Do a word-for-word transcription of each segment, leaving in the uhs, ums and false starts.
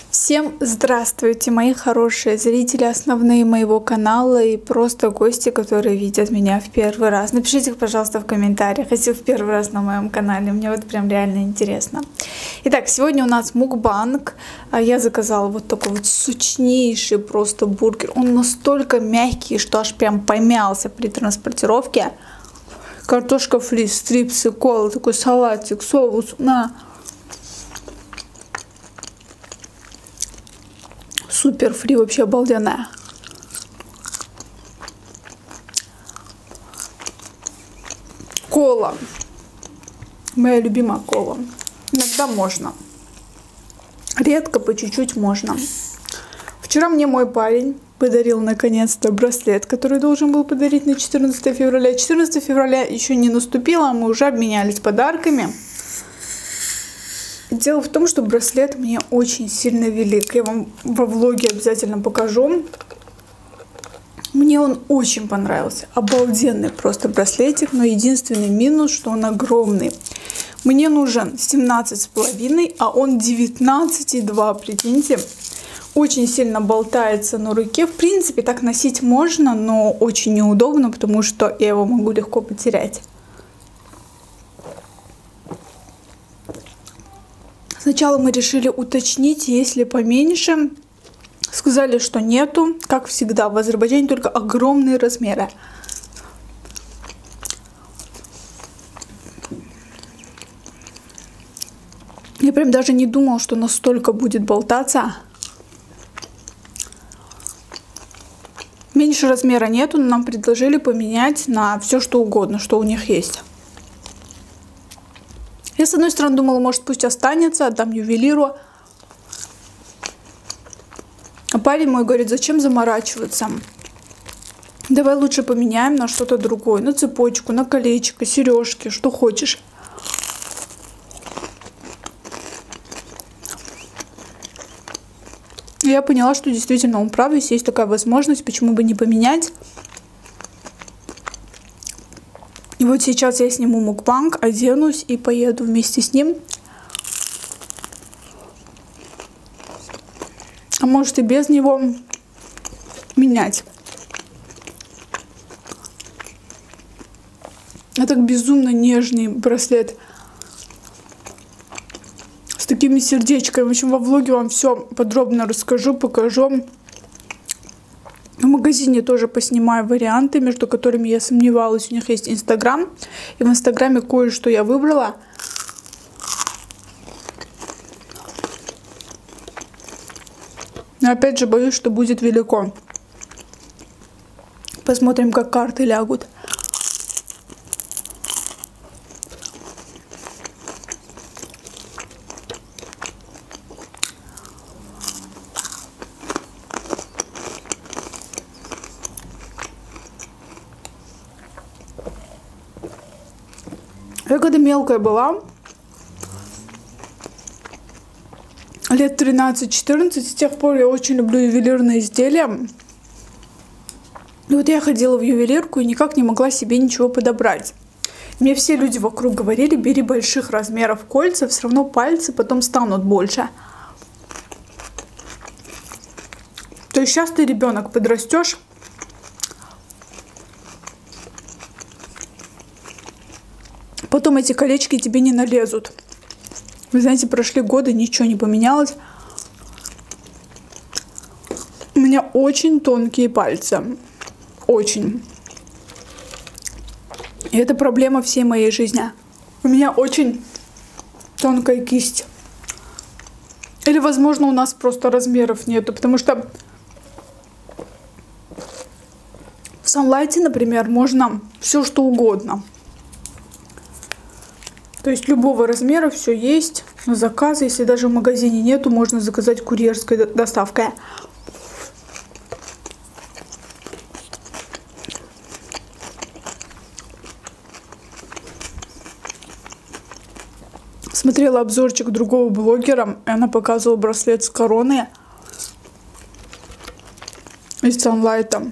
Всем здравствуйте, мои хорошие зрители, основные моего канала и просто гости, которые видят меня в первый раз. Напишите, пожалуйста, в комментариях, если в первый раз на моем канале, мне вот прям реально интересно. Итак, сегодня у нас мукбанг. Я заказала вот такой вот сочнейший просто бургер. Он настолько мягкий, что аж прям помялся при транспортировке. Картошка фри, стрипсы, кола, такой салатик, соус, на... Супер фри, вообще обалденная. Кола. Моя любимая кола. Иногда можно. Редко, по чуть-чуть можно. Вчера мне мой парень подарил наконец-то браслет, который должен был подарить на четырнадцатое февраля. четырнадцатое февраля еще не наступило, а мы уже обменялись подарками. Дело в том, что браслет мне очень сильно велик. Я вам во влоге обязательно покажу. Мне он очень понравился. Обалденный просто браслетик. Но единственный минус, что он огромный. Мне нужен семнадцать с половиной, а он девятнадцать и два. Прикиньте. Очень сильно болтается на руке. В принципе, так носить можно, но очень неудобно, потому что я его могу легко потерять. Сначала мы решили уточнить, есть ли поменьше. Сказали, что нету. Как всегда, в Азербайджане только огромные размеры. Я прям даже не думала, что настолько будет болтаться. Меньше размера нету, но нам предложили поменять на все, что угодно, что у них есть. Я, с одной стороны, думала, может, пусть останется, отдам ювелиру. А парень мой говорит, зачем заморачиваться? Давай лучше поменяем на что-то другое. На цепочку, на колечко, сережки, что хочешь. И я поняла, что действительно он прав, если есть такая возможность, почему бы не поменять. И вот сейчас я сниму мукбанг, оденусь и поеду вместе с ним. А может и без него менять. Это безумно нежный браслет. С такими сердечками. В общем, во влоге вам все подробно расскажу, покажу. В магазине тоже поснимаю варианты, между которыми я сомневалась. У них есть Инстаграм. И в Инстаграме кое-что я выбрала. Но опять же боюсь, что будет велико. Посмотрим, как карты лягут. Я когда мелкая была, лет тринадцать-четырнадцать, с тех пор я очень люблю ювелирные изделия. И вот я ходила в ювелирку и никак не могла себе ничего подобрать. Мне все люди вокруг говорили, бери больших размеров кольца, все равно пальцы потом станут больше. То есть сейчас ты ребенок, подрастешь, потом эти колечки тебе не налезут. Вы знаете, прошли годы, ничего не поменялось. У меня очень тонкие пальцы. Очень. И это проблема всей моей жизни. У меня очень тонкая кисть. Или, возможно, у нас просто размеров нету. Потому что в Sunlight, например, можно все что угодно. То есть любого размера все есть на заказ. Если даже в магазине нету, можно заказать курьерской доставкой. Смотрела обзорчик другого блогера, и она показывала браслет с короной из Sunlight.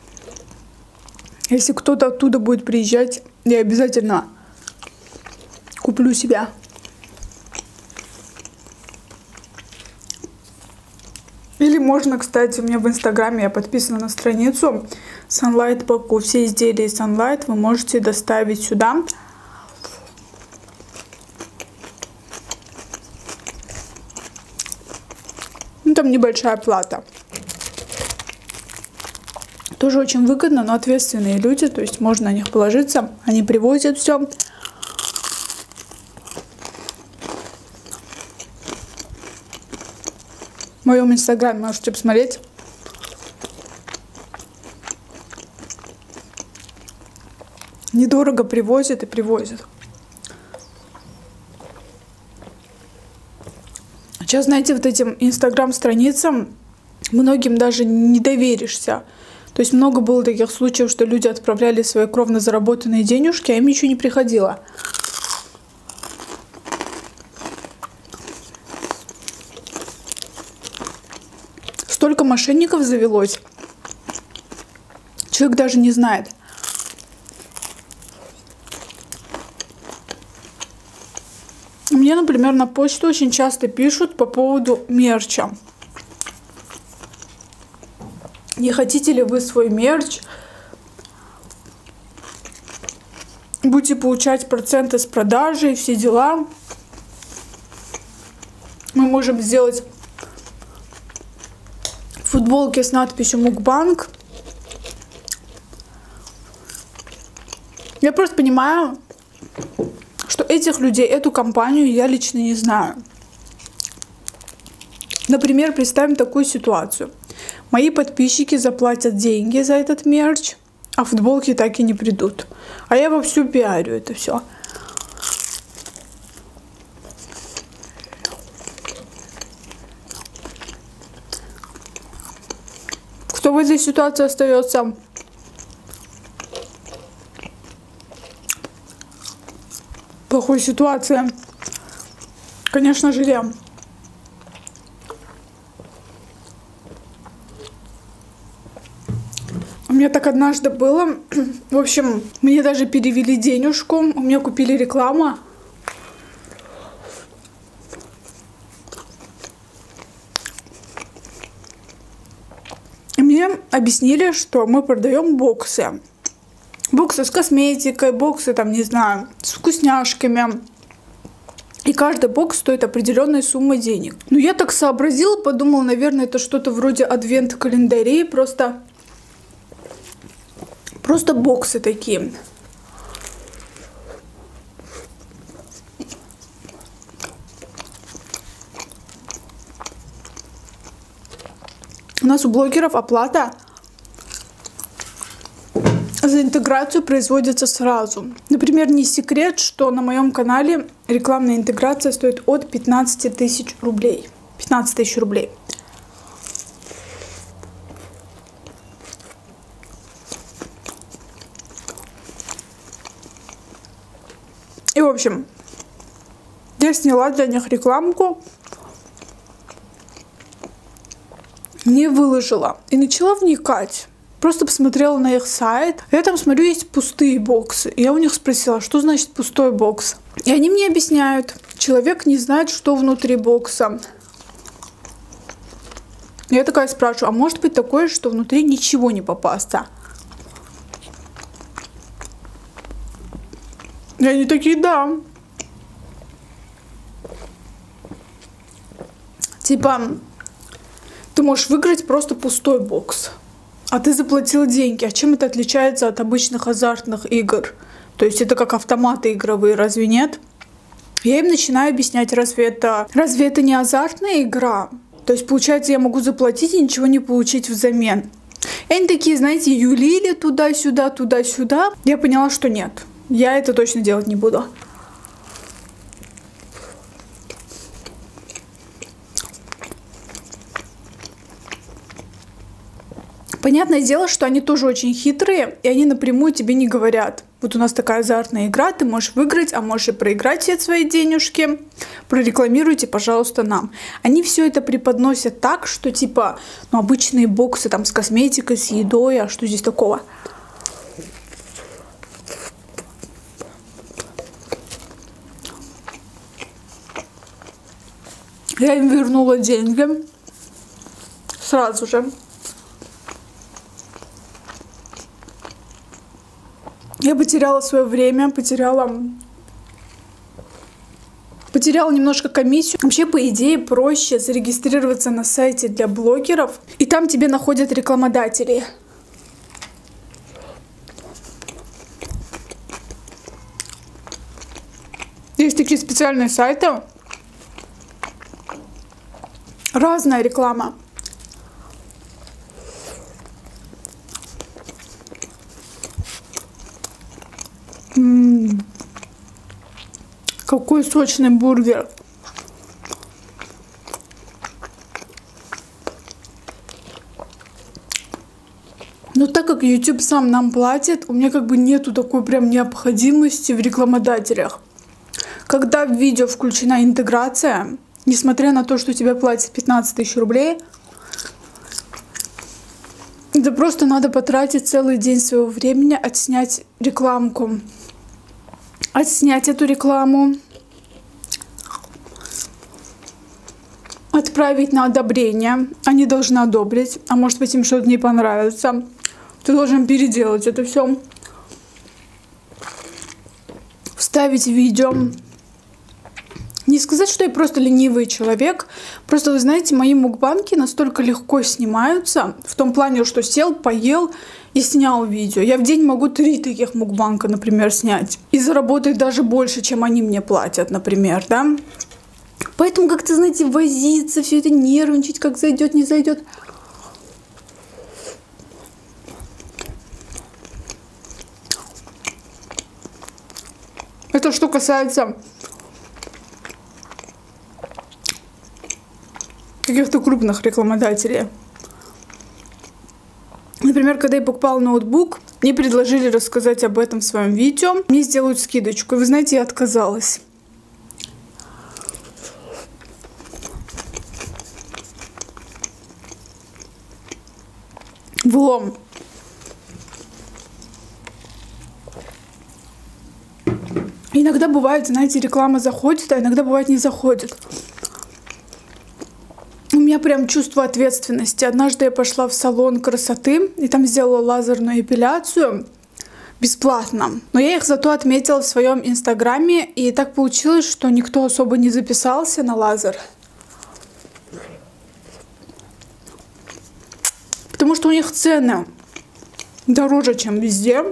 Если кто-то оттуда будет приезжать, я обязательно куплю себя. Или можно, кстати, у меня в инстаграме я подписана на страницу Sunlight Baku. Все изделия Sunlight вы можете доставить сюда. Ну, там небольшая плата. Тоже очень выгодно, но ответственные люди, то есть можно на них положиться. Они привозят все. В моем инстаграме можете посмотреть. Недорого привозят и привозят. Сейчас, знаете, вот этим инстаграм-страницам многим даже не доверишься. То есть много было таких случаев, что люди отправляли свои кровно заработанные денежки, а им ничего не приходило. Столько мошенников завелось. Человек даже не знает. Мне, например, на почту очень часто пишут по поводу мерча. Не хотите ли вы свой мерч? Будете получать проценты с продажи и все дела. Мы можем сделать футболки с надписью Мукбанг. Я просто понимаю, что этих людей, эту компанию я лично не знаю. Например, представим такую ситуацию. Мои подписчики заплатят деньги за этот мерч, а футболки так и не придут. А я вовсю пиарю это все. Кто в этой ситуации остается? В плохой ситуации? Конечно же, я. У меня так однажды было. В общем, мне даже перевели денежку. У меня купили рекламу. И мне объяснили, что мы продаем боксы. Боксы с косметикой, боксы, там, не знаю, с вкусняшками. И каждый бокс стоит определенной суммы денег. Ну, я так сообразила, подумала, наверное, это что-то вроде адвент-календарей, просто... Просто боксы такие. У нас у блогеров оплата за интеграцию производится сразу. Например, не секрет, что на моем канале рекламная интеграция стоит от пятнадцати тысяч рублей. пятнадцать тысяч рублей. И, в общем, я сняла для них рекламку, не выложила и начала вникать. Просто посмотрела на их сайт. Я там смотрю, есть пустые боксы. И я у них спросила, что значит пустой бокс. И они мне объясняют, человек не знает, что внутри бокса. Я такая спрашиваю, а может быть такое, что внутри ничего не попасться? И они такие, да. Типа, ты можешь выиграть просто пустой бокс, а ты заплатил деньги. А чем это отличается от обычных азартных игр? То есть это как автоматы игровые, разве нет? Я им начинаю объяснять, разве это, разве это не азартная игра? То есть, получается, я могу заплатить и ничего не получить взамен. И они такие, знаете, юлили туда-сюда, туда-сюда. Я поняла, что нет. Я это точно делать не буду. Понятное дело, что они тоже очень хитрые, и они напрямую тебе не говорят. Вот у нас такая азартная игра, ты можешь выиграть, а можешь и проиграть все свои денежки. Прорекламируйте, пожалуйста, нам. Они все это преподносят так, что типа, ну, обычные боксы там с косметикой, с едой, а что здесь такого? Я им вернула деньги. Сразу же. Я потеряла свое время, потеряла... Потеряла немножко комиссию. Вообще, по идее, проще зарегистрироваться на сайте для блогеров, и там тебе находят рекламодателей. Есть такие специальные сайты. Разная реклама. М-м-м. Какой сочный бургер. Но так как YouTube сам нам платит, у меня как бы нету такой прям необходимости в рекламодателях. Когда в видео включена интеграция, несмотря на то, что тебе платят пятнадцать тысяч рублей, это просто надо потратить целый день своего времени, отснять рекламку. Отснять эту рекламу, отправить на одобрение. Они должны одобрить, а может быть им что-то не понравится. Ты должен переделать это все. Вставить видео. Не сказать, что я просто ленивый человек. Просто, вы знаете, мои мукбанки настолько легко снимаются. В том плане, что сел, поел и снял видео. Я в день могу три таких мукбанка, например, снять. И заработать даже больше, чем они мне платят, например, да. Поэтому как-то, знаете, возиться, все это нервничать, как зайдет, не зайдет. Это что касается каких-то крупных рекламодателей. Например, когда я покупала ноутбук, мне предложили рассказать об этом в своем видео. Мне сделают скидочку. И вы знаете, я отказалась. Влом. Иногда бывает, знаете, реклама заходит, а иногда бывает не заходит. У меня прям чувство ответственности. Однажды я пошла в салон красоты и там сделала лазерную эпиляцию бесплатно. Но я их зато отметила в своем инстаграме, и так получилось, что никто особо не записался на лазер. Потому что у них цены дороже, чем везде.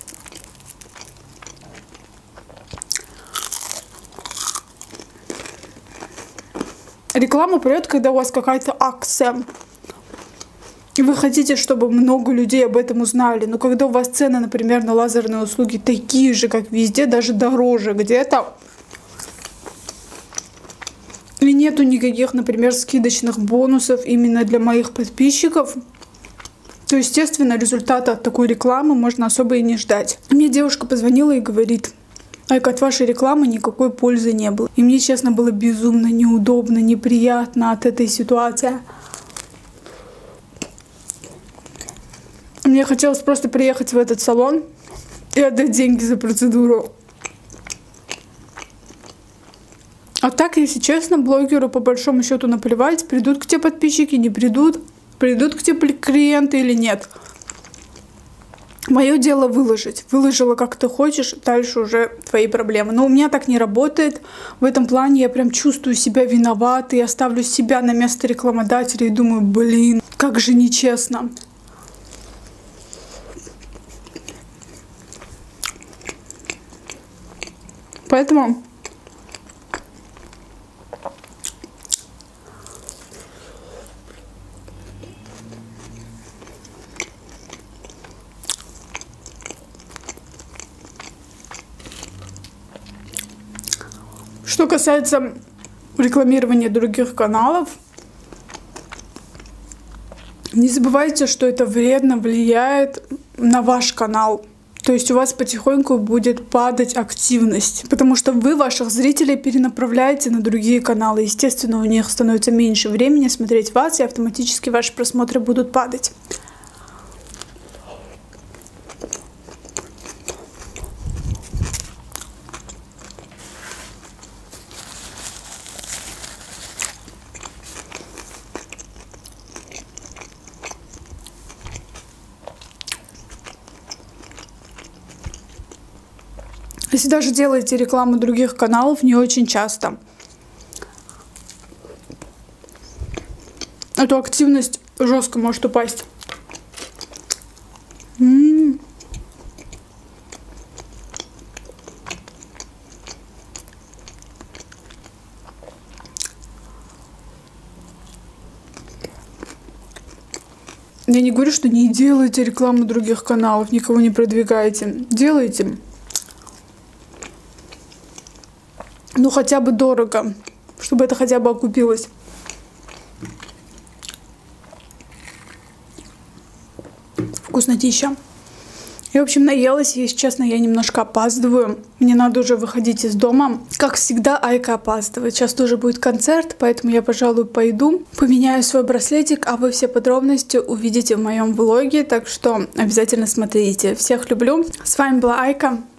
Реклама прет, когда у вас какая-то акция. И вы хотите, чтобы много людей об этом узнали. Но когда у вас цены, например, на лазерные услуги такие же, как везде, даже дороже где-то, и нету никаких, например, скидочных бонусов именно для моих подписчиков, то, естественно, результата от такой рекламы можно особо и не ждать. Мне девушка позвонила и говорит: Айка, от вашей рекламы никакой пользы не было. И мне, честно, было безумно неудобно, неприятно от этой ситуации. Мне хотелось просто приехать в этот салон и отдать деньги за процедуру. А так, если честно, блогеру по большому счету наплевать, придут к тебе подписчики, не придут, придут к тебе клиенты или нет. Мое дело выложить. Выложила как ты хочешь, дальше уже твои проблемы. Но у меня так не работает. В этом плане я прям чувствую себя виноватой. Я ставлю себя на место рекламодателя и думаю, блин, как же нечестно. Поэтому что касается рекламирования других каналов, не забывайте, что это вредно влияет на ваш канал. То есть у вас потихоньку будет падать активность, потому что вы ваших зрителей перенаправляете на другие каналы. Естественно, у них становится меньше времени смотреть вас, и автоматически ваши просмотры будут падать. Если даже делаете рекламу других каналов, не очень часто. Эту активность жестко может упасть. М-м-м. Я не говорю, что не делайте рекламу других каналов, никого не продвигайте. Делайте. Ну, хотя бы дорого, чтобы это хотя бы окупилось. Вкуснотища. Я, в общем, наелась, и, если честно, я немножко опаздываю. Мне надо уже выходить из дома. Как всегда, Айка опаздывает. Сейчас тоже будет концерт, поэтому я, пожалуй, пойду. Поменяю свой браслетик, а вы все подробности увидите в моем влоге. Так что обязательно смотрите. Всех люблю. С вами была Айка.